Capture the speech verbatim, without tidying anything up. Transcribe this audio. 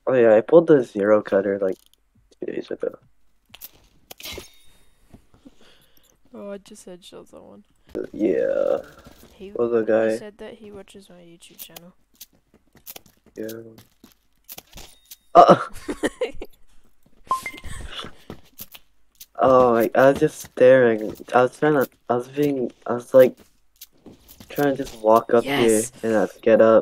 Oh yeah, I pulled the zero cutter like two days ago. Oh, I just headshot someone. Yeah, He was a he guy. said that he watches my YouTube channel. Yeah. Uh, oh, like, I was just staring. I was trying to. I was being. I was like trying to just walk up here Yes! and not get up.